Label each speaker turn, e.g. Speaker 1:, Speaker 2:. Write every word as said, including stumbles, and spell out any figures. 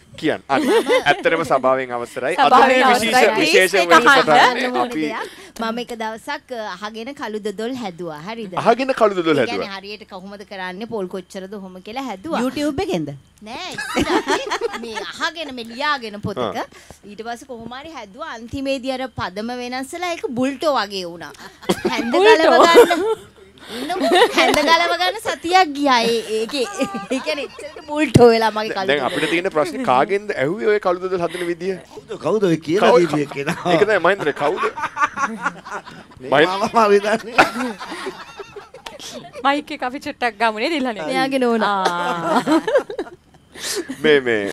Speaker 1: කියන්න. ඇත්තටම සභාවෙන් අවසරයි. අද
Speaker 2: සභාවෙන්
Speaker 1: මේ
Speaker 2: අවසරයි.
Speaker 1: විශේෂ විශේෂ වැඩසටහන අපි
Speaker 3: මම එක දවසක් අහගෙන කළු දොඩොල් හැදුවා. හරිද?
Speaker 1: අහගෙන කළු දොඩොල්
Speaker 3: ඒ
Speaker 1: හැදුවා.
Speaker 3: කියන්නේ හරියට කොහොමද කරන්නේ පොල් කොච්චරද ඔහොම කියලා හැදුවා.
Speaker 2: YouTube එකෙන්ද?
Speaker 3: නෑ ඉස්සරහ මේ අහගෙන මේ ලියාගෙන පොතක ඊට පස්සේ කොහොම හරි හැදුවා අන්තිමේදී අර පදම වෙනස්ලා ඒක බුල්ටෝ වගේ වුණා. හැන්ද ගලව ගන්න ඉන්නකො හැන්ද ගලව ගන්න සතියක් ගියා ඒ ඒකේ ඒ කියන්නේ එච්චරට බුල්ටෝ වෙලා මගේ කළු
Speaker 1: දැන් අපිට තියෙන ප්‍රශ්නේ කාගෙන්ද ඇහුවේ ඔය කළු දොඩොල් හදන විදිය?
Speaker 4: කවුද ඔය කියලා දීපු එකේනා?
Speaker 1: ඒක තමයි මහින්ද්‍රේ කවුද?
Speaker 4: මම විතරනේ.
Speaker 2: මයික් එක අපි චුට්ටක් ගමුනේ දිල්හනේ.
Speaker 3: මෙයාගේ නෝනා.
Speaker 1: මේ මේ